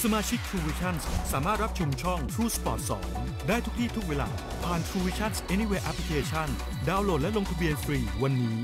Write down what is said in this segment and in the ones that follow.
สมาชิก True Vision สามารถรับชมช่อง True Sport 2 ได้ทุกที่ทุกเวลาผ่าน True Vision Anywhere Application ดาวน์โหลดและลงทะเบียนฟรีวันนี้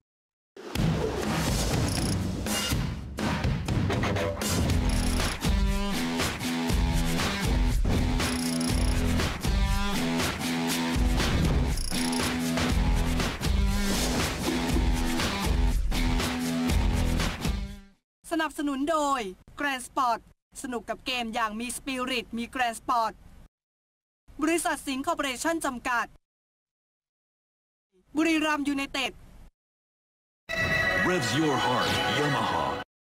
สนับสนุนโดย Grand Sport สนุกกับเกมอย่างมีสปิริตมี Grand Sport บริษัทสิงห์คอร์ปอเรชั่นจำกัดบุรีรัมย์ยูไนเต็ด Revs your heart Yamaha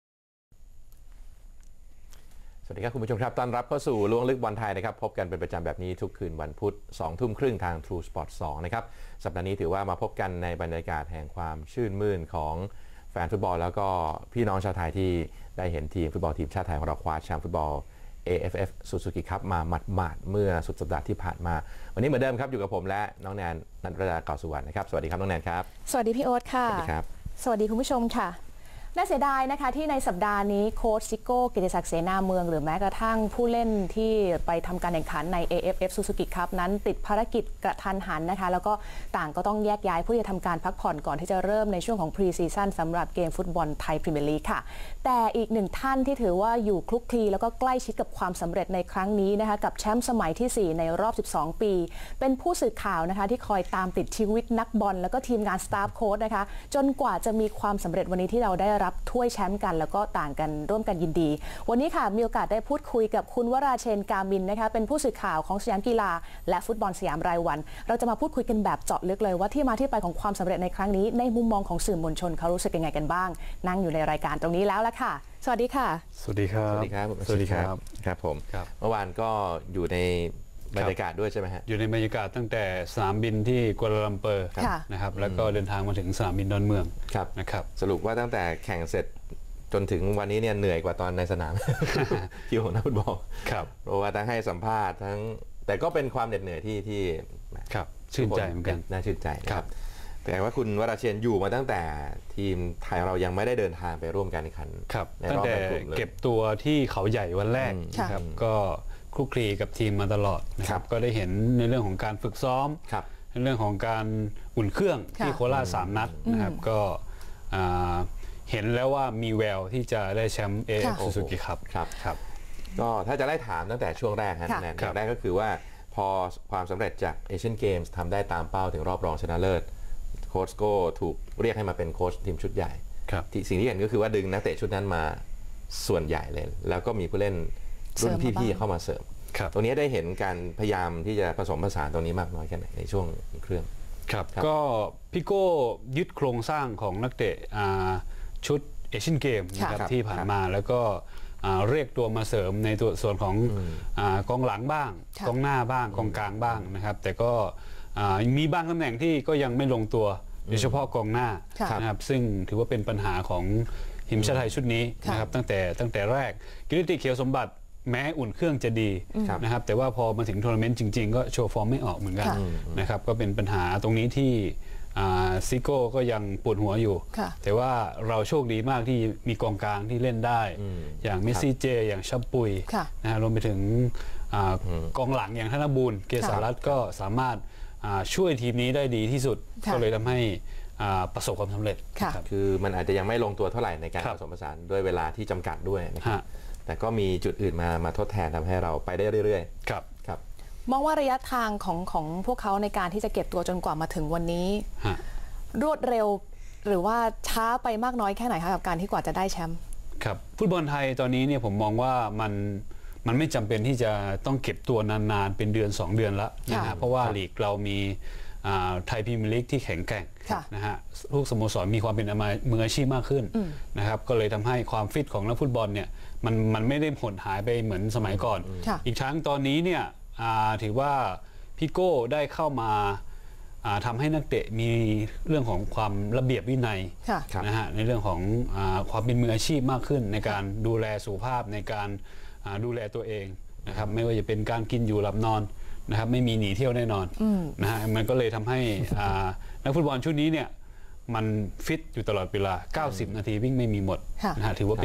สวัสดีครับคุณผู้ชมครับต้อนรับเข้าสู่ล้วงลึกบอลไทยนะครับพบกันเป็นประจำแบบนี้ทุกคืนวันพุธ 20:30 ทาง True Sport 2 นะครับสัปดาห์นี้ถือว่ามาพบกันในบรรยากาศแห่งความชื่นมื่นของแฟนฟุตบอลแล้วก็พี่น้องชาวไทยที่ได้เห็นทีมฟุตบอลทีมชาติไทยของเราคว้าแชมป์ฟุตบอล AFF Suzuki Cup มาหมาดๆเมื่อสุดสัปดาห์ที่ผ่านมาวันนี้เหมือนเดิมครับอยู่กับผมและน้องแนนนันทรดา เก่าสุวรรณนะครับสวัสดีครับน้องแนนครับสวัสดีพี่โอ๊ตค่ะสวัสดีครับสวัสดีคุณผู้ชมค่ะน่าเสียดายนะคะที่ในสัปดาห์นี้โค้ชซิโก้กิติศักดิ์เสนาเมืองหรือแม้กระทั่งผู้เล่นที่ไปทำการแข่งขันใน AFF Suzuki Cup นั้นติดภารกิจกระทันหันนะคะแล้วก็ต่างก็ต้องแยกย้ายเพื่อจะทำการพักผ่อนก่อนที่จะเริ่มในช่วงของพรีซีซั่นสำหรับเกมฟุตบอลไทยพรีเมียร์ลีกค่ะแต่อีกหนึ่งท่านที่ถือว่าอยู่คลุกคลีแล้วก็ใกล้ชิดกับความสำเร็จในครั้งนี้นะคะกับแชมป์สมัยที่4ในรอบ12ปีเป็นผู้สื่อข่าวนะคะที่คอยตามติดชีวิตนักบอลแล้วก็ทีมงานสตาฟโค้ชนะคะจนกว่าจะมีความสำเร็จวันนี้ที่เราได้รับถ้วยแชมป์แล้วก็ต่างกันร่วมกันยินดีวันนี้ค่ะมีโอกาสได้พูดคุยกับคุณวราเชน กามินนะคะเป็นผู้สื่อข่าวของสยามกีฬาและฟุตบอลสยามรายวันเราจะมาพูดคุยกันแบบเจาะลึกเลยว่าที่มาที่ไปของความสำเร็จในครั้งนี้ในมุมมองของสื่อมวลชนเขารู้สึกยังไงกันบ้างนั่งอยู่ในรายการตรงนี้แล้วละค่ะสวัสดีค่ะสวัสดีครับสวัสดีครับสวัสดีครับครับผมเมื่อวานก็อยู่ในบรรยากาศด้วยใช่ไหมฮะอยู่ในบรรยากาศตั้งแต่สนามบินที่กัวลาลัมเปอร์นะครับแล้วก็เดินทางมาถึงสนามบินดอนเมืองนะครับสรุปว่าตั้งแต่แข่งเสร็จจนถึงวันนี้เนี่ยเหนื่อยกว่าตอนในสนาม คิวของนักฟุตบอลเพราะว่าทั้งให้สัมภาษณ์ทั้งแต่ก็เป็นความเหน็ดเหนื่อยที่ชื่นใจเหมือนกันน่าชื่นใจครับแต่ว่าคุณวราเชนอยู่มาตั้งแต่ทีมไทยเรายังไม่ได้เดินทางไปร่วมการแข่งขันตั้งแต่เก็บตัวที่เขาใหญ่วันแรกนะครับก็คลุกคลีกับทีมมาตลอดนะครับก็ได้เห็นในเรื่องของการฝึกซ้อมในเรื่องของการอุ่นเครื่องที่โคราช3 นัดนะครับก็เห็นแล้วว่ามีแววที่จะได้แชมป์ AFF Suzuki Cup ครับก็ถ้าจะไล่ถามตั้งแต่ช่วงแรกนะแรกก็คือว่าพอความสำเร็จจากเอเชียนเกมส์ทำได้ตามเป้าถึงรอบรองชนะเลิศโค้ชโก้ถูกเรียกให้มาเป็นโค้ชทีมชุดใหญ่สิ่งที่เห็นก็คือว่าดึงนักเตะชุดนั้นมาส่วนใหญ่เลยแล้วก็มีผู้เล่นรุ่นพี่ๆเข้ามาเสริมตรงนี้ได้เห็นการพยายามที่จะผสมผสานตรงนี้มากน้อยแค่ไหนในช่วงเครื่องครับก็พี่โก้ยึดโครงสร้างของนักเตะชุดเอเชียนเกมนะครับที่ผ่านมาแล้วก็เรียกตัวมาเสริมในตัวส่วนของกองหลังบ้างกองหน้าบ้างกองกลางบ้างนะครับแต่ก็มีบางตำแหน่งที่ก็ยังไม่ลงตัวโดยเฉพาะกองหน้านะครับซึ่งถือว่าเป็นปัญหาของทีมชาติไทยชุดนี้นะครับตั้งแต่แรกกิรติเขียวสมบัติแม้อุ่นเครื่องจะดีนะครับแต่ว่าพอมาถึงทัวร์นาเมนต์จริงๆก็โชว์ฟอร์มไม่ออกเหมือนกันนะครับก็เป็นปัญหาตรงนี้ที่ซิโก้ก็ยังปวดหัวอยู่แต่ว่าเราโชคดีมากที่มีกองกลางที่เล่นได้อย่างเมสซี่เจอย่างชับปุยนะฮะรวมไปถึงกองหลังอย่างธนบูรณ์เกษารัตน์ก็สามารถช่วยทีมนี้ได้ดีที่สุดก็เลยทำให้ประสบความสำเร็จคือมันอาจจะยังไม่ลงตัวเท่าไหร่ในการผสมผสานด้วยเวลาที่จำกัดด้วยนะครับแต่ก็มีจุดอื่นมาทดแทนทำให้เราไปได้เรื่อยๆครับมองว่าระยะทางของพวกเขาในการที่จะเก็บตัวจนกว่ามาถึงวันนี้รวดเร็วหรือว่าช้าไปมากน้อยแค่ไหนคะกับการที่กว่าจะได้แชมป์ครับฟุตบอลไทยตอนนี้เนี่ยผมมองว่ามันไม่จำเป็นที่จะต้องเก็บตัวนานๆเป็นเดือน2 เดือนละนะฮะเพราะว่าลีกเรามีไทยพรีเมียร์ลีกที่แข็งแกร่งนะฮะทุกสโมสรมีความเป็นมืออาชีพมากขึ้นนะครับก็เลยทำให้ความฟิตของนักฟุตบอลเนี่ยมันไม่ได้หดหายไปเหมือนสมัยก่อนอีกทั้งตอนนี้เนี่ยถือว่าพี่โก้ได้เข้ามาทำให้นักเตะมีเรื่องของความระเบียบวินัยนะฮะในเรื่องของความเป็นมืออาชีพมากขึ้นในการดูแลสุขภาพในการดูแลตัวเองนะครับไม่ว่าจะเป็นการกินอยู่หลับนอนนะครับไม่มีหนีเที่ยวแน่นอนนะฮะมันก็เลยทำให้นักฟุตบอลชุดนี้เนี่ยมันฟิตอยู่ตลอดเวลา90 นาทีวิ่งไม่มีหมดนะฮะถือว่าเป็นจุด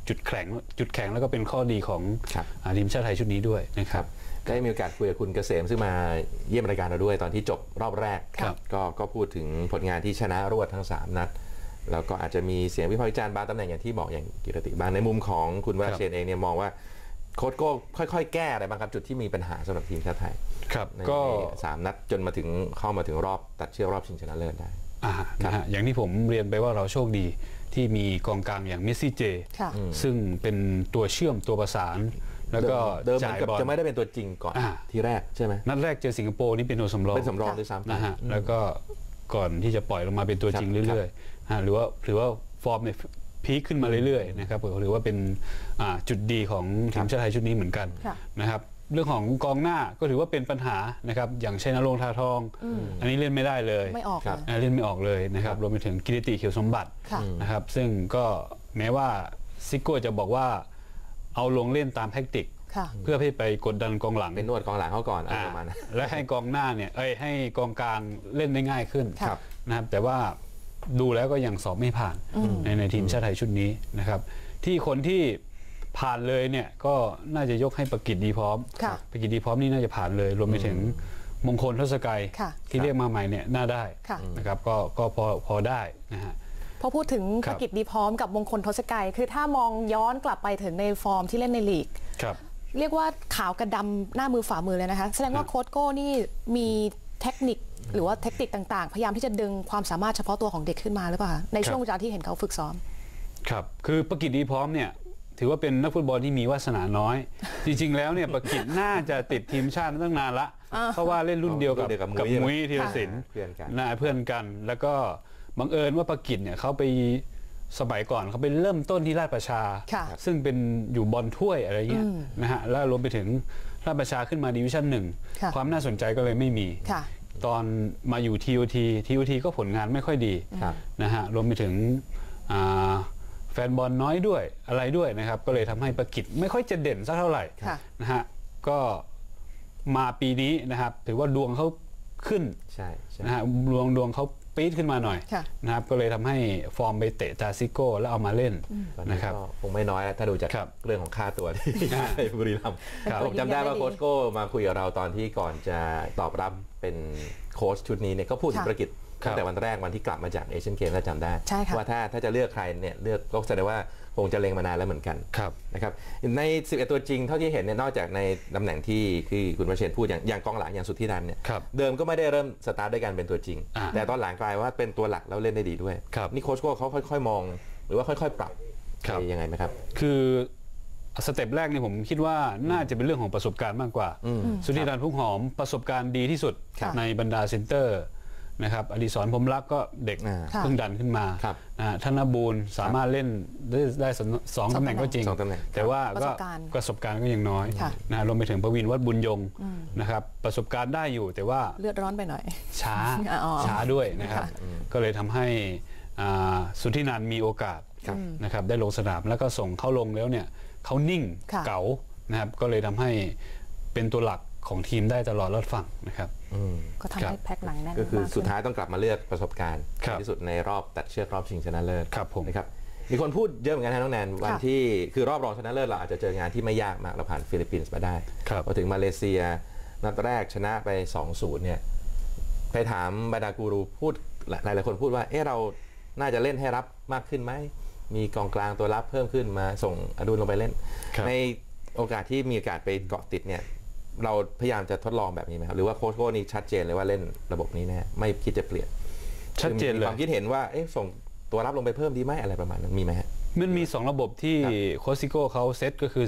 จุดแข็งแล้วก็เป็นข้อดีของทีมชาติไทยชุดนี้ด้วยนะครับได้มีโอกาสคุยกับคุณเกษมซึ่งมาเยี่ยมรายการเราด้วยตอนที่จบรอบแรกก็พูดถึงผลงานที่ชนะรวดทั้ง3นัดแล้วก็อาจจะมีเสียงวิพากษ์วิจารณ์บางตำแหน่งอย่างที่บอกอย่างกิรติบางในมุมของคุณวราเชนเองเนี่ยมองว่าโค้ชโก้ค่อยๆแก้อะไรบางครับจุดที่มีปัญหาสำหรับทีมชาติไทยครับก็3นัดจนมาถึงเข้ามาถึงรอบตัดเชือกรอบชิงชนะเลิศได้นะฮะอย่างที่ผมเรียนไปว่าเราโชคดีที่มีกองกลางอย่างเมสซี่เจซึ่งเป็นตัวเชื่อมตัวประสานแล้วก็จ่ายบอลจะไม่ได้เป็นตัวจริงก่อนทีแรกใช่ไหมนัดแรกเจอสิงคโปร์นี่เป็นตัวสำรองด้วยซ้ำนะฮะแล้วก็ก่อนที่จะปล่อยลงมาเป็นตัวจริงเรื่อยๆหรือว่าฟอร์มเนี่ยพีคขึ้นมาเรื่อยๆนะครับหรือว่าเป็นจุดดีของทีมชาติไทยชุดนี้เหมือนกันนะครับเรื่องของกองหน้าก็ถือว่าเป็นปัญหานะครับอย่างชัยนรงค์ ทาทองอันนี้เล่นไม่ได้เลยไม่ออกเล่นไม่ออกเลยนะครับรวมไปถึงกิรติเขียวสมบัตินะครับซึ่งก็แม้ว่าซิโก้จะบอกว่าเอาลงเล่นตามแทคติกเพื่อให้ไปกดดันกองหลังเป็นนวดกองหลังเขาก่อนประมาณนั้นและให้กองหน้าเนี่ยให้กองกลางเล่นได้ง่ายขึ้นนะครับแต่ว่าดูแล้วก็ยังสอบไม่ผ่านในทีมชาติไทยชุดนี้นะครับที่คนที่ผ่านเลยเนี่ยก็น่าจะยกให้ประกิตดีพร้อมประกิตดีพร้อมนี่น่าจะผ่านเลยรวมไปถึงมงคลทศกัยที่เรียกมาใหม่เนี่ยน่าได้นะครับก็พอได้นะฮะพอพูดถึงประกิตดีพร้อมกับมงคลทศกัยคือถ้ามองย้อนกลับไปถึงในฟอร์มที่เล่นในลีกเรียกว่าขาวกระดำหน้ามือฝ่ามือเลยนะคะแสดงว่าโค้ชโก้นี่มีเทคนิคหรือว่าเทคนิคต่างๆพยายามที่จะดึงความสามารถเฉพาะตัวของเด็กขึ้นมาหรือเปล่าในช่วงเวลาที่เห็นเขาฝึกซ้อมครับคือประกิตดีพร้อมเนี่ยถือว่าเป็นนักฟุตบอลที่มีวาสนาน้อยจริงๆแล้วเนี่ยประกิตน่าจะติดทีมชาติตั้งนานละเพราะว่าเล่นรุ่นเดียวกับมุ้ยธีรศิลป์เพื่อนกันแล้วก็บังเอิญว่าประกิตเนี่ยเขาไปสมัยก่อนเขาไปเริ่มต้นที่ราชประชาซึ่งเป็นอยู่บอลถ้วยอะไรเงี้ยนะฮะแล้วรวมไปถึงราชประชาขึ้นมาดิวิชั่น1ความน่าสนใจก็เลยไม่มีตอนมาอยู่ TOT ก็ผลงานไม่ค่อยดีนะฮะรวมไปถึงแฟนบอลน้อยด้วยอะไรด้วยนะครับก็เลยทำให้ประกิตไม่ค่อยจะเด่นสักเท่าไหร่นะฮะก็มาปีนี้นะครับถือว่าดวงเขาขึ้นนะฮะดวงเขาปี๊ดขึ้นมาหน่อยนะครับก็เลยทำให้ฟอร์มไปเตะจาซิโก้แล้วเอามาเล่นนะครับคงไม่น้อยถ้าดูจากเรื่องของค่าตัวที่บุรีรัมย์ผมจำได้ว่าโค้ชโก้มาคุยกับเราตอนที่ก่อนจะตอบรับเป็นโค้ชชุดนี้เนี่ยก็พูดถึงประกิตตั้งแต่วันแรกวันที่กลับมาจากเอเชียนเกมถ้าจำได้ว่าถ้าจะเลือกใครเนี่ยเลือกก็แสดงว่าคงจะเล็งมานานแล้วเหมือนกันนะครับใน11ตัวจริงเท่าที่เห็นเนี่ยนอกจากในตำแหน่งที่คุณวราเชนพูดอย่างกองหลังอย่างสุทธินันท์เนี่ยเดิมก็ไม่ได้เริ่มสตาร์ทด้วยกันเป็นตัวจริงแต่ตอนหลังกลายว่าเป็นตัวหลักแล้วเล่นได้ดีด้วยนี่โค้ชโก้เขาค่อยๆมองหรือว่าค่อยๆปรับยังไงไหมครับคือสเต็ปแรกเนี่ยผมคิดว่าน่าจะเป็นเรื่องของประสบการณ์มากกว่าสุทธินันท์พุ่งหอมประสบการณ์ดีที่สุดในบรรดาเซ็นเตอร์นะครับอดิศรพรหมรักก็เด็กเพิ่งดันขึ้นมาธนบูรณ์สามารถเล่นได้2 ตำแหน่งก็จริงแต่ว่าก็ประสบการณ์ก็ยังน้อยนะรวมไปถึงประวินวัดบุญยงนะครับประสบการณ์ได้อยู่แต่ว่าเลือดร้อนไปหน่อยช้าด้วยนะครับก็เลยทำให้สุทธินันท์มีโอกาสนะครับได้ลงสนามแล้วก็ส่งเข้าลงแล้วเนี่ยเขานิ่งเก๋านะครับก็เลยทำให้เป็นตัวหลักของทีมได้ตลอดรอดฝั่งนะครับก็ทำให้แพ็คหนังแน่นก็คือสุดท้ายต้องกลับมาเลือกประสบการณ์ที่สุดในรอบตัดเชือกรอบชิงชนะเลิศนะครับมีคนพูดเยอะเหมือนกันนะน้องแนนวันที่คือรอบรองชนะเลิศเราอาจจะเจองานที่ไม่ยากมากเราผ่านฟิลิปปินส์มาได้พอถึงมาเลเซียนัดแรกชนะไป 2-0 เนี่ยไปถามบรรดากูรูพูดหลายๆคนพูดว่าเราน่าจะเล่นให้รับมากขึ้นไหมมีกองกลางตัวรับเพิ่มขึ้นมาส่งอดุลลงไปเล่นในโอกาสที่มีโอกาสไปเกาะติดเนี่ยเราพยายามจะทดลองแบบนี้ไหมครับหรือว่าโค้ชโก้นี่ชัดเจนเลยว่าเล่นระบบนี้แน่ไม่คิดจะเปลี่ยนชัดเจนเลยความคิดเห็นว่าส่งตัวรับลงไปเพิ่มดีไหมอะไรประมาณนั้นมีไหมฮะมันมี2ระบบที่โค้ชซิโก้เขาเซตก็คือ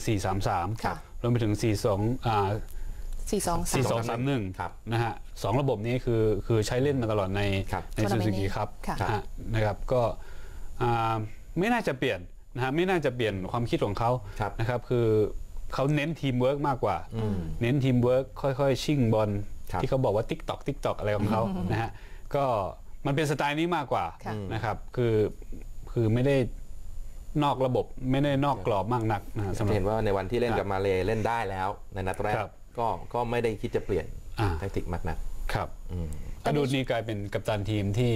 4-3-3 รวมไปถึง 4-2-3-1 นะฮะ2ระบบนี้คือใช้เล่นมาตลอดในซูซูกิครับนะครับก็ไม่น่าจะเปลี่ยนนะฮะไม่น่าจะเปลี่ยนความคิดของเขานะครับคือเขาเน้นทีมเวิร์กมากกว่าเน้นทีมเวิร์กค่อยๆชิ่งบอลที่เขาบอกว่าติ๊กตอกอะไรของเขานะฮะก็มันเป็นสไตล์นี้มากกว่านะครับคือไม่ได้นอกระบบไม่ได้นอกกรอบมากนักนะเห็นว่าในวันที่เล่นกับมาเลเล่นได้แล้วในนัดแรกก็ไม่ได้คิดจะเปลี่ยนแทคติกมากนักครับอดุลนี่กลายเป็นกัปตันทีมที่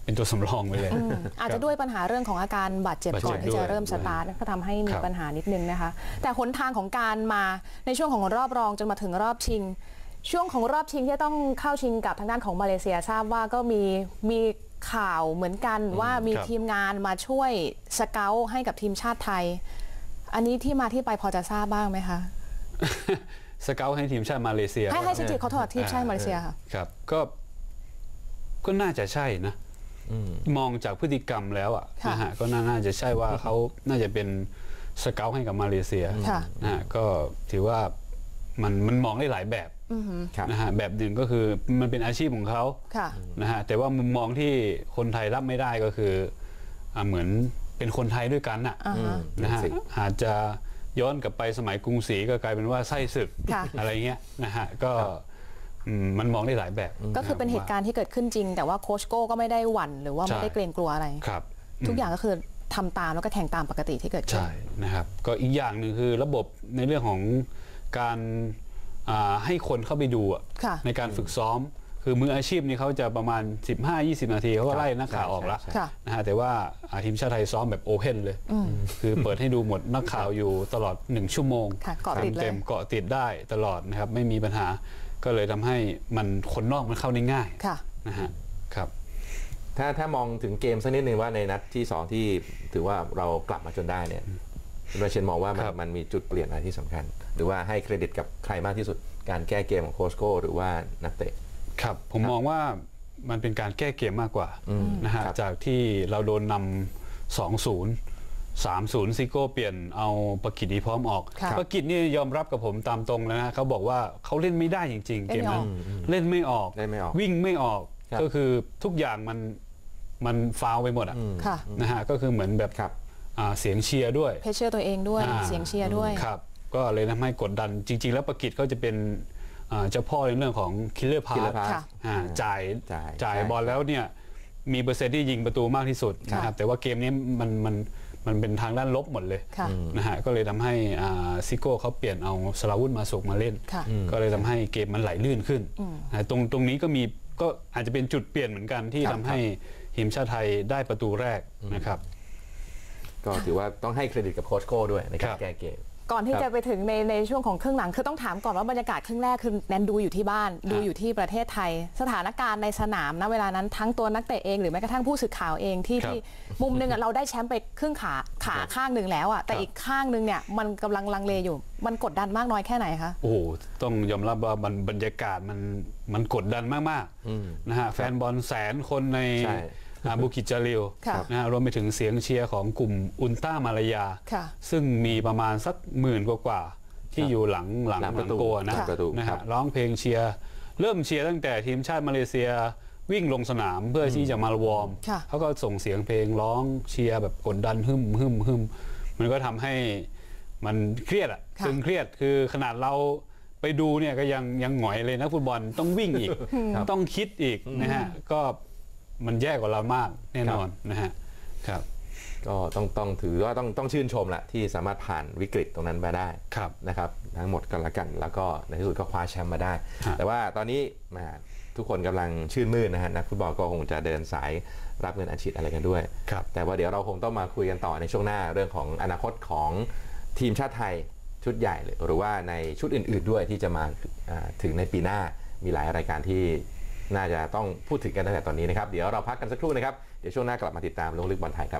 เป็นตัวสำรองไปเลยอาจจะด้วยปัญหาเรื่องของอาการบาดเจ็บก่อนที่จะเริ่มสตาร์ทก็ทำให้มีปัญหานิดนึงนะคะแต่หนทางของการมาในช่วงของรอบรองจนมาถึงรอบชิงช่วงของรอบชิงที่ต้องเข้าชิงกับทางด้านของมาเลเซียทราบว่าก็มีข่าวเหมือนกันว่ามีทีมงานมาช่วยสเกาต์ให้กับทีมชาติไทยอันนี้ที่มาที่ไปพอจะทราบบ้างไหมคะสเกาต์ให้ทีมชาติมาเลเซียให้สจิตเขาถอดทีมชาติมาเลเซียค่ะครับก็น่าจะใช่นะมองจากพฤติกรรมแล้วอ่ะนะฮะก็น่าจะใช่ว่าเขาน่าจะเป็นสเกาต์ให้กับมาเลเซียนะฮะก็ถือว่ามันมองได้หลายแบบนะฮะแบบหนึ่งก็คือมันเป็นอาชีพของเขานะฮะแต่ว่ามุมมองที่คนไทยรับไม่ได้ก็คือเหมือนเป็นคนไทยด้วยกันนะฮะอาจจะย้อนกลับไปสมัยกรุงศรีก็กลายเป็นว่าไส้ศึกอะไรเงี้ยนะฮะก็มันมองได้หลายแบบก็คือเป็นเหตุการณ์ที่เกิดขึ้นจริงแต่ว่าโค้ชโก้ก็ไม่ได้หวั่นหรือว่าไม่ได้เกรงกลัวอะไรทุกอย่างก็คือทำตามแล้วก็แข่งตามปกติที่เกิดขึ้นใช่นะครับก็อีกอย่างหนึ่งคือระบบในเรื่องของการให้คนเข้าไปดูในการฝึกซ้อมคือมืออาชีพนี่เขาจะประมาณ 15-20 นาทีเขาก็ไล่นักข่าวออกแล้วนะฮะแต่ว่าทีมชาติไทยซ้อมแบบโอเพนเลยคือเปิดให้ดูหมดนักข่าวอยู่ตลอด1 ชั่วโมงเต็มเกาะติดได้ตลอดนะครับไม่มีปัญหาก็เลยทำให้มันคนนอกมันเข้าได้ง่ายนะฮะครับถ้ามองถึงเกมสักนิดนึงว่าในนัดที่2ที่ถือว่าเรากลับมาจนได้เนี่ยคุณราเชนมองว่ามันมีจุดเปลี่ยนอะไรที่สำคัญหรือว่าให้เครดิตกับใครมากที่สุดการแก้เกมของโค้ชโก้หรือว่านักเตะครับผมมองว่ามันเป็นการแก้เกมมากกว่านะฮะจากที่เราโดนนำ 2-0 3-0 ซิโก้เปลี่ยนเอาประกิตดีพร้อมออกประกิตนี่ยอมรับกับผมตามตรงแล้วนะเขาบอกว่าเขาเล่นไม่ได้จริงๆเกมนั้นเล่นไม่ออกวิ่งไม่ออกก็คือทุกอย่างมันฟาวไปหมดนะฮะก็คือเหมือนแบบเสียงเชียร์ด้วยเพชเชอร์ตัวเองด้วยเสียงเชียร์ด้วยครับก็เลยทำให้กดดันจริงๆแล้วประกิตเขาจะเป็นเจ้าพ่อในเรื่องของคิลเลอร์พาสจ่ายบอลแล้วเนี่ยมีเปอร์เซ็นต์ที่ยิงประตูมากที่สุดนะครับแต่ว่าเกมนี้มันเป็นทางด้านลบหมดเลยนะฮะก็เลยทำให้ซิโก้เขาเปลี่ยนเอาสราวุธมาสุกมาเล่นก็เลยทำให้เกมมันไหลลื่นขึ้นตรงนี้ก็อาจจะเป็นจุดเปลี่ยนเหมือนกันที่ทำให้ทีมชาติไทยได้ประตูแรกนะครับก็ถือว่าต้องให้เครดิตกับโค้ชโก้ด้วยในการแก้เกมก่อนที่จะไปถึงในช่วงของครึ่งหลังคือต้องถามก่อนว่าบรรยากาศครึ่งแรกคือแนนดูอยู่ที่บ้านดูอยู่ที่ประเทศไทยสถานการณ์ในสนามนะเวลานั้นทั้งตัวนักเตะเองหรือแม้กระทั่งผู้สื่อข่าวเองที่มุมนึงเราได้แชมป์ไปครึ่งขาข้างหนึ่งแล้วแต่อีกข้างหนึ่งเนี่ยมันกำลังลังเลอยู่มันกดดันมากน้อยแค่ไหนคะโอ้ต้องยอมรับว่าบรรยากาศมันกดดันมากๆนะฮะแฟนบอล100,000 คนในบุกิจจาริลนะรวมไปถึงเสียงเชียร์ของกลุ่มอุลตร้ามาลายาซึ่งมีประมาณสัก10,000 กว่าที่อยู่หลังโกนะฮะร้องเพลงเชียร์เริ่มเชียร์ตั้งแต่ทีมชาติมาเลเซียวิ่งลงสนามเพื่อที่จะมาวอร์มเขาก็ส่งเสียงเพลงร้องเชียร์แบบกดดันหึ่มมันก็ทำให้มันเครียดตึงเครียดคือขนาดเราไปดูเนี่ยก็ยังหงอยเลยนะฟุตบอลต้องวิ่งอีกต้องคิดอีกนะฮะก็มันแย่กว่าเรามากแน่นอนนะฮะครับก็ต้องถือว่าต้องชื่นชมแหละที่สามารถผ่านวิกฤตตรงนั้นมาได้นะครับทั้งหมดกันละกันแล้วก็ในที่สุดก็คว้าแชมป์มาได้แต่ว่าตอนนี้ทุกคนกำลังชื่นมื่นนะฮะนักฟุตบอลก็คงจะเดินสายรับเงินอัดฉีดอะไรกันด้วยแต่ว่าเดี๋ยวเราคงต้องมาคุยกันต่อในช่วงหน้าเรื่องของอนาคตของทีมชาติไทยชุดใหญ่หรือว่าในชุดอื่นๆด้วยที่จะมาถึงในปีหน้ามีหลายรายการที่น่าจะต้องพูดถึงกันตั้งแต่ตอนนี้นะครับเดี๋ยวเราพักกันสักครู่นะครับเดี๋ยวช่วงหน้ากลับมาติดตามลงลึกบอลไทยครับ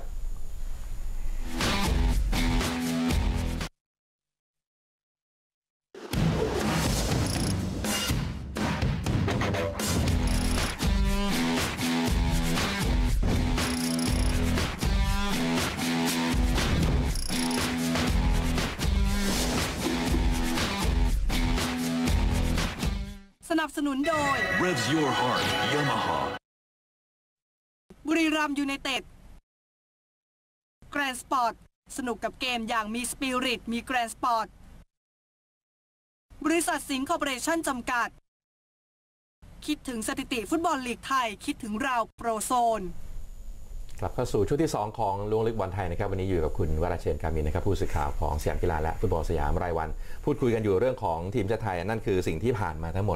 สนับสนุนโดย Revs Your Heart Yamaha บุรีรัมย์ยูไนเต็ดแกรนด์สปอร์ตสนุกกับเกมอย่างมีสปิริตมีแกรนด์สปอร์ตบริษัทสิงห์คอร์ปอเรชั่นจำกัดคิดถึงสถิติฟุตบอลลีกไทยคิดถึงเราโปรโซนกลับเข้าสู่ช่วงที่2ของล้วงลึกบอลไทยนะครับวันนี้อยู่กับคุณวราเชน การมินนะครับผู้สื่อข่าวของสยามกีฬาและฟุตบอลสยามรายวันพูดคุยกันอยู่เรื่องของทีมชาติไทยนั่นคือสิ่งที่ผ่านมาทั้งหมด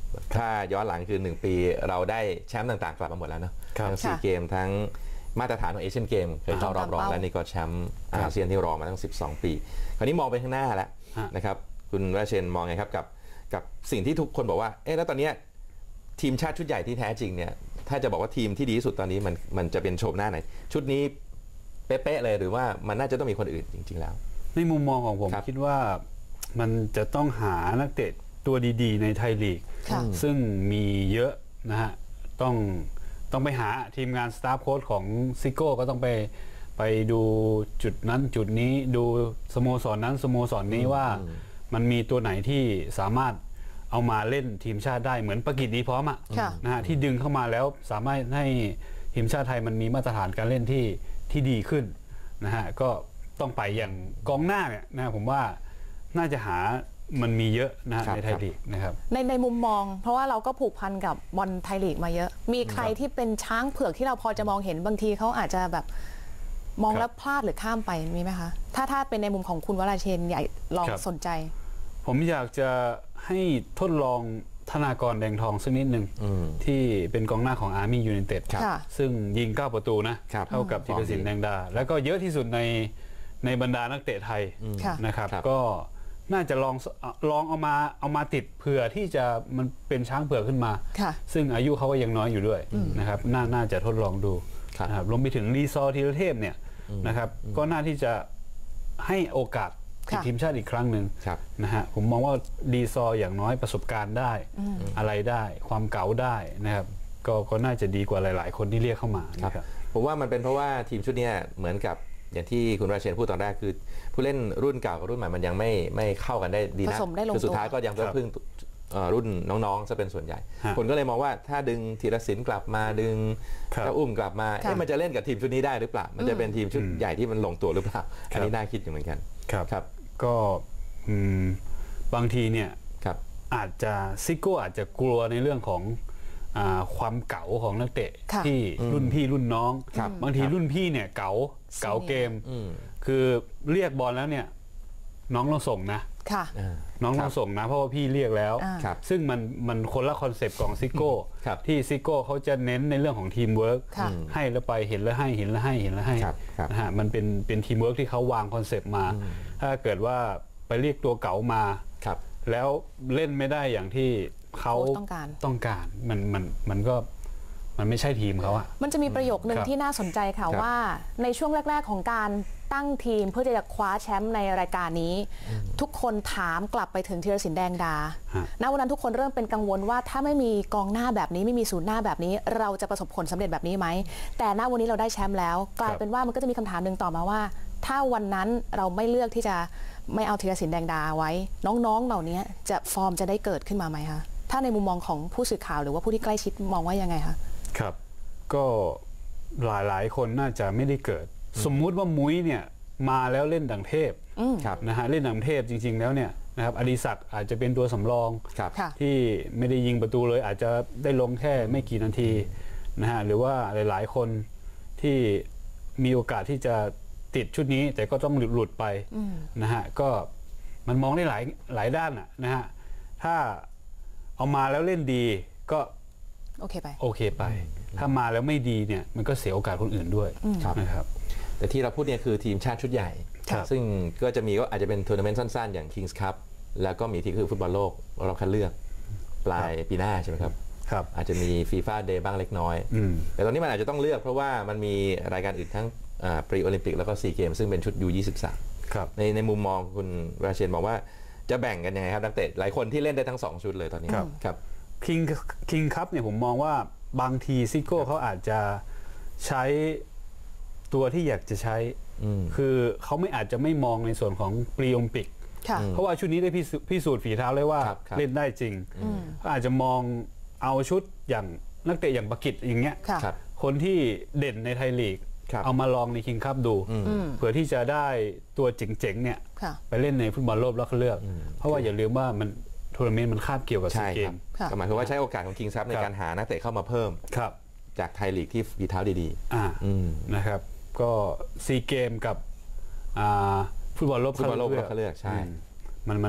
ถ้าย้อนหลังคือ1 ปีเราได้แชมป์ต่างๆกลับมาหมดแล้วเนาะครับทั้งซีเกมทั้งมาตรฐานของเอเชียนเกมเคยเข้ารอบรองแล้วนี่ก็แชมป์อาเซียนที่รอมาตั้ง12 ปีคราวนี้มองไปข้างหน้าแล้วนะครับคุณวราเชนมองไงครับกับสิ่งที่ทุกคนบอกว่าแล้วตอนนี้ทีมชาติชุดใหญ่ที่แท้จริงเนี่ยถ้าจะบอกว่าทีมที่ดีที่สุดตอนนี้มันจะเป็นโฉมหน้าไหนชุดนี้เป๊ะๆเลยหรือว่ามันน่าจะต้องมีคนอื่นจริงๆแล้วในมุมมองของผมคิดว่ามันจะต้องหานักเตะตัวดีๆในไทยลีกซึ่งมีเยอะนะฮะต้องไปหาทีมงานสตาฟโค้ชของซิโก้ก็ต้องไปดูจุดนั้นจุดนี้ดูสโมสรนั้นสโมสรนี้ว่ามันมีตัวไหนที่สามารถเอามาเล่นทีมชาติได้เหมือนปากีสถานพร้อมนะฮะที่ดึงเข้ามาแล้วสามารถให้ทีมชาติไทยมันมีมาตรฐานการเล่นที่ดีขึ้นนะฮะก็ต้องไปอย่างกองหน้าเนี่ยนะผมว่าน่าจะหามันมีเยอะนะในไทยลีกนะครับในมุมมองเพราะว่าเราก็ผูกพันกับบอลไทยลีกมาเยอะมีใครที่เป็นช้างเผือกที่เราพอจะมองเห็นบางทีเขาอาจจะแบบมองแล้วพลาดหรือข้ามไปมีไหมคะถ้าเป็นในมุมของคุณวราเชนใหญ่ลองสนใจผมอยากจะให้ทดลองธนากรแดงทองสักนิดหนึ่งที่เป็นกองหน้าของอาร์มี่ยูไนเต็ดซึ่งยิง9 ประตูนะเท่ากับธีรศิลป์แดงดาแล้วก็เยอะที่สุดในบรรดานักเตะไทยนะครับก็น่าจะลองเอามาติดเผื่อที่จะมันเป็นช้างเผือกขึ้นมาซึ่งอายุเขาก็ยังน้อยอยู่ด้วยนะครับน่าจะทดลองดูนะครับรวมไปถึงรีซอร์ธีรเทพเนี่ยนะครับก็น่าที่จะให้โอกาสทีมชาติอีกครั้งหนึ่งนะฮะผมมองว่ารีซอร์อย่างน้อยประสบการณ์ได้อะไรได้ความเก๋าได้นะครับก็น่าจะดีกว่าหลายๆคนที่เรียกเข้ามาครับผมว่ามันเป็นเพราะว่าทีมชุดนี้เหมือนกับอย่างที่คุณราเชนพูดตอนแรกคือผู้เล่นรุ่นเก่ากับรุ่นใหม่มันยังไม่เข้ากันได้ดีนะคือสุดท้ายก็ยังต้องพึ่งรุ่นน้องๆจะเป็นส่วนใหญ่คนก็เลยมองว่าถ้าดึงธีรศิลป์กลับมาดึงเจ้าอุ้มกลับมามันจะเล่นกับทีมชุดนี้ได้หรือเปล่ามันจะเป็นทีมชุดใหญ่ที่มันลงตัวหรือเปล่าอันนี้น่าคิดอยู่เหมือนกันครับก็บางทีเนี่ยอาจจะซิโก้อาจจะกลัวในเรื่องของความเก๋าของนักเตะที่รุ่นพี่รุ่นน้องบางทีรุ่นพี่เนี่ยเก๋าเกมคือเรียกบอลแล้วเนี่ยน้องต้องส่งนะน้องต้องส่งนะเพราะว่าพี่เรียกแล้วซึ่งมันคนละคอนเซปต์ของซิโก้ที่ซิโก้เขาจะเน้นในเรื่องของทีมเวิร์กให้แล้วไปเห็นแล้วให้เห็นแล้วให้เห็นแล้วให้นะฮะมันเป็นทีมเวิร์กที่เขาวางคอนเซปต์มาถ้าเกิดว่าไปเรียกตัวเก๋ามาแล้วเล่นไม่ได้อย่างที่เขาต้องการมันก็มันไม่ใช่ทีมเขาอะมันจะมีประโยคนึงที่น่าสนใจค่ะว่าในช่วงแรกๆของการตั้งทีมเพื่อจะคว้าแชมป์ในรายการนี้ทุกคนถามกลับไปถึงธีรศิลป์แดงดาณวันนั้นทุกคนเริ่มเป็นกังวลว่าถ้าไม่มีกองหน้าแบบนี้ไม่มีศูนย์หน้าแบบนี้เราจะประสบผลสำเร็จแบบนี้ไหมแต่ณวันนี้เราได้แชมป์แล้วกลายเป็นว่ามันก็จะมีคำถามหนึ่งต่อมาว่าถ้าวันนั้นเราไม่เลือกที่จะไม่เอาธีรศิลป์แดงดาไว้น้องๆเหล่านี้จะฟอร์มจะได้เกิดขึ้นมาไหมคะถ้าในมุมมองของผู้สื่อข่าวหรือว่าผู้ที่ใกล้ชิดมองว่ายังไงคะครับก็หลายคนน่าจะไม่ได้เกิดสมมุติว่ามุ้ยเนี่ยมาแล้วเล่นดังเทพนะฮะเล่นดังเทพจริงๆแล้วเนี่ยนะครับอดิศักดิ์อาจจะเป็นตัวสำรองที่ไม่ได้ยิงประตูเลยอาจจะได้ลงแค่ไม่กี่นาทีนะฮะหรือว่าหลายๆคนที่มีโอกาสที่จะติดชุดนี้แต่ก็ต้องหลุดไปนะฮะก็มันมองได้หลายด้านนะฮะถ้าเอามาแล้วเล่นดีก็โอเคไปถ้ามาแล้วไม่ดีเนี่ยมันก็เสียโอกาสคนอื่นด้วยนะครับแต่ที่เราพูดเนี่ยคือทีมชาติชุดใหญ่ซึ่งก็จะมีก็อาจจะเป็นทัวร์นาเมนต์สั้นๆอย่าง Kings Cup แล้วก็มีที่คือฟุตบอลโลกเราคัดเลือกปลายปีหน้าใช่ไหมครับอาจจะมี FIFA Day บ้างเล็กน้อยแต่ตอนนี้มันอาจจะต้องเลือกเพราะว่ามันมีรายการอื่นทั้งปรีโอลิมปิกแล้วก็ซีเกมซึ่งเป็นชุด U23 ในมุมมองคุณราเชนบอกว่าจะแบ่งกันยังไงครับนักเตะหลายคนที่เล่นได้ทั้ง2ชุดเลยตอนนี้ครับคิงคัพเนี่ยผมมองว่าบางทีซิโก้เขาอาจจะใช้ตัวที่อยากจะใช้คือเขาอาจจะไม่มองในส่วนของปรีโอลิมปิกเพราะว่าชุดนี้ได้พิสูจน์ฝีเท้าเลยว่าเล่นได้จริงก็อาจจะมองเอาชุดอย่างนักเตะอย่างปากิจอย่างเงี้ยคนที่เด่นในไทยลีกเอามาลองในคิงคัพดูเผื่อที่จะได้ตัวเจ๋งๆเนี่ยไปเล่นในฟุตบอลโลกแล้วเขาเลือกเพราะว่าอย่าลืมว่ามันทัวร์นาเมนต์มันคาบเกี่ยวกับซีเกมหมายความว่าใช้โอกาสของ Kings Cup ในการหานักเตะเข้ามาเพิ่มจากไทยลีกที่ฝีเท้าดีๆนะครับก็ซีเกมกับฟุตบอลโลกเขาเลือกใช่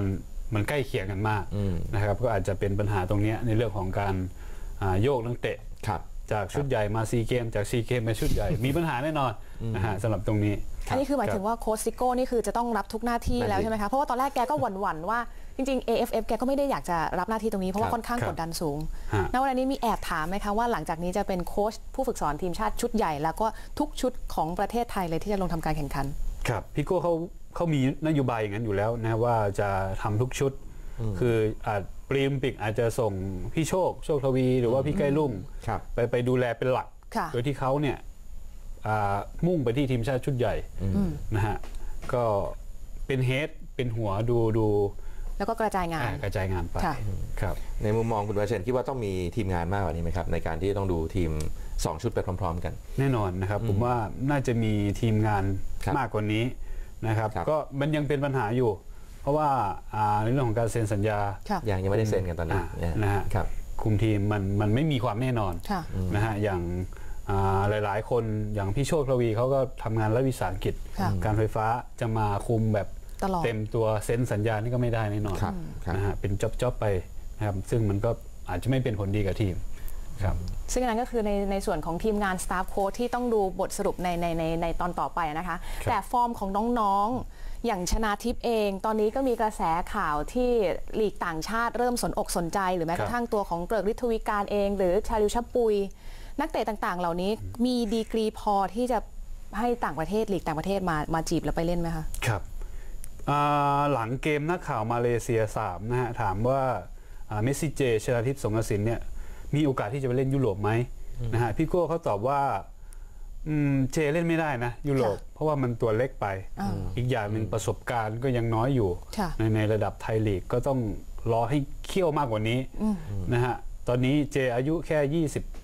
มันใกล้เคียงกันมากนะครับก็อาจจะเป็นปัญหาตรงนี้ในเรื่องของการโยกนักเตะจากชุดใหญ่มาซีเกมจากซีเกมมาชุดใหญ่มีปัญหาแน่นอนนะฮะสำหรับตรงนี้อันนี้คือหมายถึงว่าโค้ชซิโก้นี่คือจะต้องรับทุกหน้าที่แล้วใช่ไหมคะเพราะว่าตอนแรกแกก็หวั่นๆว่าจริงๆ AFF แกก็ไม่ได้อยากจะรับหน้าที่ตรงนี้เพราะว่าค่อนข้างกดดันสูงณวันนี้มีแอบถามไหมคะว่าหลังจากนี้จะเป็นโค้ชผู้ฝึกสอนทีมชาติชุดใหญ่แล้วก็ทุกชุดของประเทศไทยเลยที่จะลงทำการแข่งขันครับพี่โก้เขามีนโยบายอย่างนั้นอยู่แล้วนะว่าจะทำทุกชุดคือปรีมปิกอาจจะส่งพี่โชคทวีหรือว่าพี่ใกล้รุ่งไปดูแลเป็นหลักโดยที่เขาเนี่ยมุ่งไปที่ทีมชาติชุดใหญ่นะฮะก็เป็นเฮดเป็นหัวดูแล้วก็กระจายงานไปครับในมุมมองคุณวเชนคิดว่าต้องมีทีมงานมากกว่านี้ไหมครับในการที่ต้องดูทีม2ชุดไปพร้อมๆกันแน่นอนนะครับผมว่าน่าจะมีทีมงานมากกว่านี้นะครับก็มันยังเป็นปัญหาอยู่เพราะว่าในเรื่องของการเซ็นสัญญายังไม่ได้เซ็นกันตอนนี้นะฮะคุมทีมมันไม่มีความแน่นอนนะฮะอย่างหลายๆคนอย่างพี่โชคทวีเขาก็ทำงานรัฐวิสาหกิจการไฟฟ้าจะมาคุมแบบเต็มตัวเซ็นสัญญานี่ก็ไม่ได้แน่นอนนะฮะเป็นจ็อบไปนะครับซึ่งมันก็อาจจะไม่เป็นผลดีกับทีมครับซึ่งนั้นก็คือในส่วนของทีมงานสตาฟโค้ชที่ต้องดูบทสรุปในตอนต่อไปนะคะแต่ฟอร์มของน้องๆอย่างชนาทิพย์เองตอนนี้ก็มีกระแสข่าวที่ลีกต่างชาติเริ่มสนอกสนใจหรือแม้กระทั่งตัวของเกริกฤทธวีการเองหรือชาลิวชับปุยนักเตะต่างๆเหล่านี้มีดีกรีพอที่จะให้ต่างประเทศลีกต่างประเทศมาจีบแล้วไปเล่นไหมคะครับหลังเกมนักข่าวมาเลเซีย3นะฮะถามว่าเมสซี่เจชนาทิพย์สงกสินเนี่ยมีโอกาสที่จะไปเล่นยุโรปไหมนะฮะพี่โก้เขาตอบว่าเจเล่นไม่ได้นะยุโรปเพราะว่ามันตัวเล็กไปอีกอย่างหนึ่งประสบการณ์ก็ยังน้อยอยู่ในระดับไทยลีกก็ต้องรอให้เขี้ยวมากกว่านี้นะฮะตอนนี้เจอายุแค่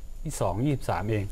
23 เอง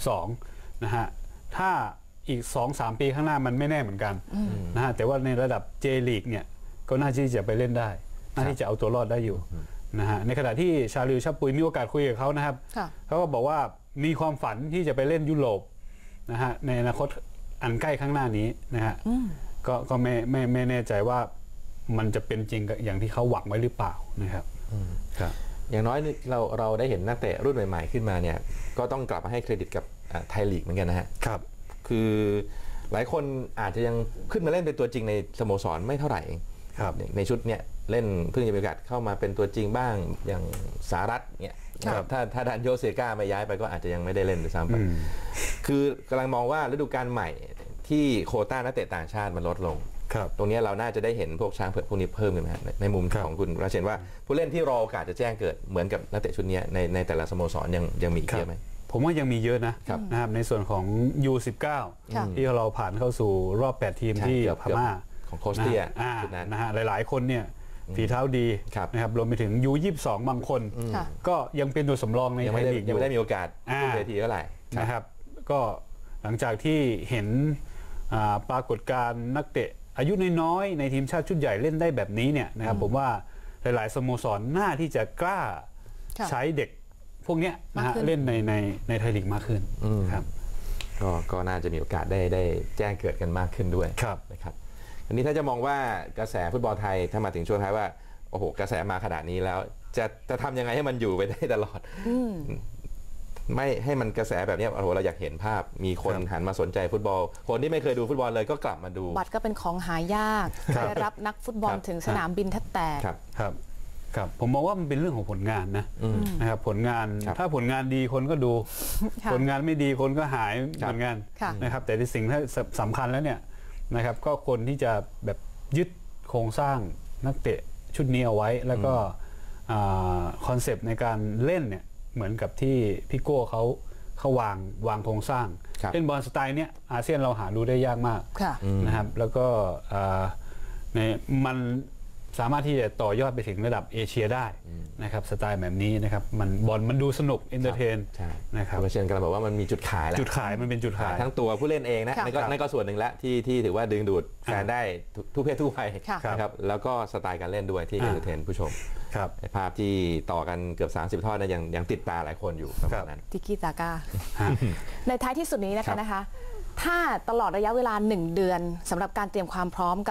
22นะฮะถ้าอีก 2-3 ปีข้างหน้ามันไม่แน่เหมือนกันนะฮะแต่ว่าในระดับเจลีกเนี่ยก็น่าที่จะไปเล่นได้น่าที่จะเอาตัวรอดได้อยู่นะฮะในขณะที่ชาลิวชับปุยมีโอกาสคุยกับเขานะครับเขาก็บอกว่ามีความฝันที่จะไปเล่นยุโรปนะฮะในอนาคตอันใกล้ข้างหน้านี้นะฮะก็ไม่แน่ใจว่ามันจะเป็นจริงอย่างที่เขาหวังไว้หรือเปล่านะครับอย่างน้อยเราได้เห็นนักเตะรุ่นใหม่ๆขึ้นมาเนี่ยก็ต้องกลับมาให้เครดิตกับไทยลีกเหมือนกันนะฮะครับคือหลายคนอาจจะยังขึ้นมาเล่นเป็นตัวจริงในสโมสรไม่เท่าไหร่ในชุดเนี่ยเล่นเพิ่งจะมีโอกาสเข้ามาเป็นตัวจริงบ้างอย่างสหรัฐเนี่ยถ้าดันโยเซกาไม่ย้ายไปก็อาจจะยังไม่ได้เล่นด้วยซ้ำไปคือกำลังมองว่าฤดูกาลใหม่ที่โควต้านักเตะต่างชาติมันลดลงตรงนี้เราน่าจะได้เห็นพวกช้างเผือกพวกนี้เพิ่มขึ้นมาในมุมของคุณราเชนว่าผู้เล่นที่รอโอกาสจะแจ้งเกิดเหมือนกับนักเตะชุดนี้ในแต่ละสโมสรยังมีเยอะไหมผมว่ายังมีเยอะนะครับในส่วนของ U19 ที่เราผ่านเข้าสู่รอบ8ทีมที่พม่าของโคชเตียนะฮะหลายๆคนเนี่ยฝีเท้าดีนะครับรวมไปถึง U22 บางคนก็ยังเป็นตัวสำรองในไทยลีกยังไม่ได้มีโอกาสขึ้นเวทีเท่าไหร่นะครับก็หลังจากที่เห็นปรากฏการณ์นักเตะอายุน้อยๆในทีมชาติชุดใหญ่เล่นได้แบบนี้เนี่ยนะครับผมว่าหลายๆสโมสรน่าที่จะกล้าใช้เด็กพวกนี้นะฮะเล่นในไทยลีกมากขึ้นครับก็น่าจะมีโอกาสได้แจ้งเกิดกันมากขึ้นด้วยนะครับอันนี้ถ้าจะมองว่ากระแสฟุตบอลไทยถ้ามาถึงช่วงท้ายว่าโอ้โหกระแสมาขนาดนี้แล้วจะทำยังไงให้มันอยู่ไปได้ตลอดไม่ให้มันกระแสแบบนี้โอ้โหเราอยากเห็นภาพมีคนหันมาสนใจฟุตบอลคนที่ไม่เคยดูฟุตบอลเลยก็กลับมาดูบัตรก็เป็นของหายากได้รับนักฟุตบอลถึงสนามบินแทบแตกครับผมมองว่ามันเป็นเรื่องของผลงานนะครับผลงานถ้าผลงานดีคนก็ดูผลงานไม่ดีคนก็หายเหมือนกันนะครับแต่ในสิ่งที่สำคัญแล้วเนี่ยนะครับก็คนที่จะแบบยึดโครงสร้างนักเตะชุดนี้เอาไว้แล้วก็คอนเซปต์ในการเล่นเนี่ยเหมือนกับที่พี่โก้เขาวางโครงสร้างเล่นบอลสไตล์เนี้ยอาเซียนเราหาดูได้ยากมากนะครับแล้วก็มันสามารถที่จะต่อยอดไปถึงระดับเอเชียได้นะครับสไตล์แบบนี้นะครับบอลมันดูสนุกเอนเตอร์เทนนะครับเช่นกันบอกว่ามันมีจุดขายแล้วจุดขายมันเป็นจุดขายทั้งตัวผู้เล่นเองนะนั่นก็ส่วนหนึ่งแล้วที่ถือว่าดึงดูดแฟนได้ทุกเพศทุกวัยนะครับแล้วก็สไตล์การเล่นด้วยที่เอนเตอร์เทนผู้ชมภาพที่ต่อกันเกือบ30ทอดนะยังติดตาหลายคนอยู่ประมาณนั้นติกิตาก้าในท้ายที่สุดนี้นะคะถ้าตลอดระยะเวลา1 เดือนสำหรับการเตรียมความพร้อมกับ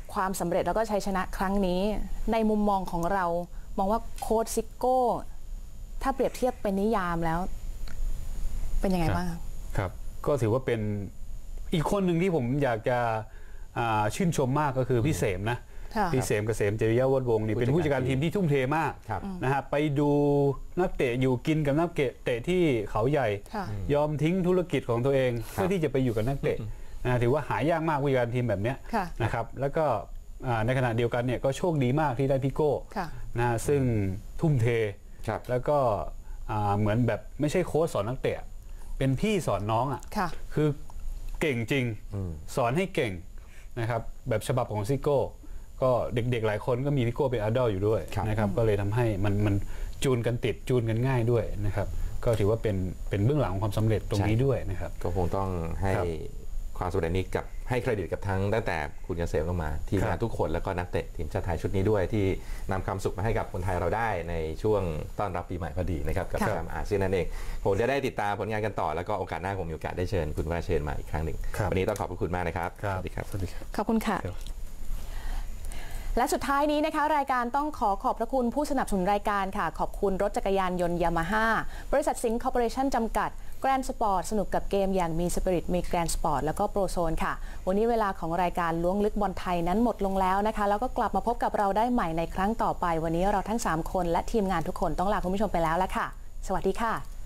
ความสำเร็จแล้วก็ชัยชนะครั้งนี้ในมุมมองของเรามองว่าโค้ชซิโก้ถ้าเปรียบเทียบเป็นนิยามแล้วเป็นยังไงบ้างครับก็ถือว่าเป็นอีกคนหนึ่งที่ผมอยากจะชื่นชมมากก็คือพี่เสมนะพี่เสมเกษมจริยวัฒน์วงศ์นี่เป็นผู้จัดการทีมที่ทุ่มเทมากนะฮะไปดูนักเตะอยู่กินกับนักเตะที่เขาใหญ่ยอมทิ้งธุรกิจของตัวเองเพื่อที่จะไปอยู่กับนักเตะถือว่าหายากมากผู้จัดการทีมแบบนี้นะครับแล้วก็ในขณะเดียวกันเนี่ยก็โชคดีมากที่ได้พี่โก้นะซึ่งทุ่มเทแล้วก็เหมือนแบบไม่ใช่โค้ชสอนนักเตะเป็นพี่สอนน้องอ่ะคือเก่งจริงสอนให้เก่งนะครับแบบฉบับของซิโก้ก็เด็กๆหลายคนก็มีพี่โก้เป็นไอดอลอยู่ด้วยนะครับก็เลยทำให้มันจูนกันติดจูนกันง่ายด้วยนะครับก็ถือว่าเป็นเบื้องหลังของความสำเร็จตรงนี้ด้วยนะครับก็คงต้องให้ความสำเร็จนี้กับให้เครดิตกับทั้งตั้งแต่คุณเกษมลงมาทีมงานทุกคนแล้วก็นักเตะทีมชาติไทยชุดนี้ด้วยที่นำความสุขมาให้กับคนไทยเราได้ในช่วงต้อนรับปีใหม่พอดีนะครับกับแชมป์อาเซียนนั่นเองผมจะได้ติดตามผลงานกันต่อแล้วก็โอกาสหน้าผมมีโอกาสได้เชิญคุณวราเชนมาอีกครั้งหนึ่งวันนี้ต้องขอบคุณมากนะครับสวัสดีครับขอบคุณค่ะและสุดท้ายนี้นะคะรายการต้องขอบพระคุณผู้สนับสนุนรายการค่ะขอบคุณรถจักรยานยนต์ยามาฮ่าบริษัทสิงห์คอร์ปอเรชั่นจำกัดแกรนด์สปอร์ตสนุกกับเกมอย่างมีสปิริตมีแกรนด์สปอร์ตแล้วก็โปรโซนค่ะวันนี้เวลาของรายการล้วงลึกบอลไทยนั้นหมดลงแล้วนะคะแล้วก็กลับมาพบกับเราได้ใหม่ในครั้งต่อไปวันนี้เราทั้ง3คนและทีมงานทุกคนต้องลาคุณผู้ชมไปแล้วละค่ะสวัสดีค่ะ